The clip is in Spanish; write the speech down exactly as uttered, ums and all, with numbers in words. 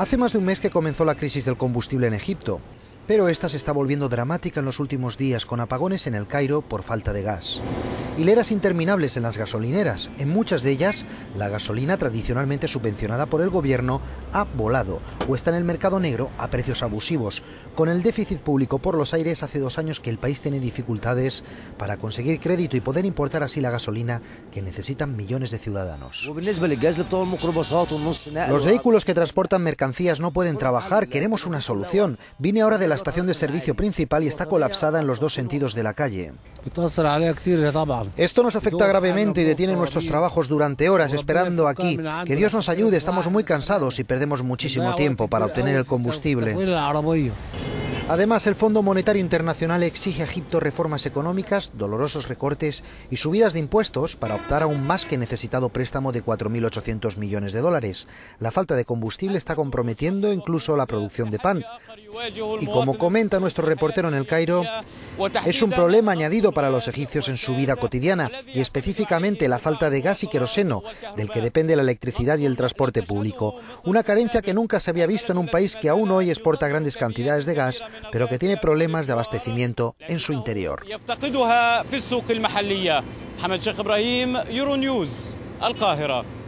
Hace más de un mes que comenzó la crisis del combustible en Egipto, pero esta se está volviendo dramática en los últimos días, con apagones en El Cairo por falta de gas. Hileras interminables en las gasolineras. En muchas de ellas, la gasolina tradicionalmente subvencionada por el gobierno ha volado o está en el mercado negro a precios abusivos. Con el déficit público por los aires, hace dos años que el país tiene dificultades para conseguir crédito y poder importar así la gasolina que necesitan millones de ciudadanos. Los vehículos que transportan mercancías no pueden trabajar. Queremos una solución. Vine ahora de la estación de servicio principal y está colapsada en los dos sentidos de la calle. Esto nos afecta gravemente y detiene nuestros trabajos durante horas esperando aquí. Que Dios nos ayude, estamos muy cansados y perdemos muchísimo tiempo para obtener el combustible. Además, el Fondo Monetario Internacional exige a Egipto reformas económicas, dolorosos recortes y subidas de impuestos para optar a un más que necesitado préstamo de cuatro mil ochocientos millones de dólares. La falta de combustible está comprometiendo incluso la producción de pan. Y como comenta nuestro reportero en El Cairo, es un problema añadido para los egipcios en su vida cotidiana, y específicamente la falta de gas y queroseno, del que depende la electricidad y el transporte público. Una carencia que nunca se había visto en un país que aún hoy exporta grandes cantidades de gas, pero que tiene problemas de abastecimiento en su interior. Hamad Sheikh Ibrahim, Euronews, Al Qahira.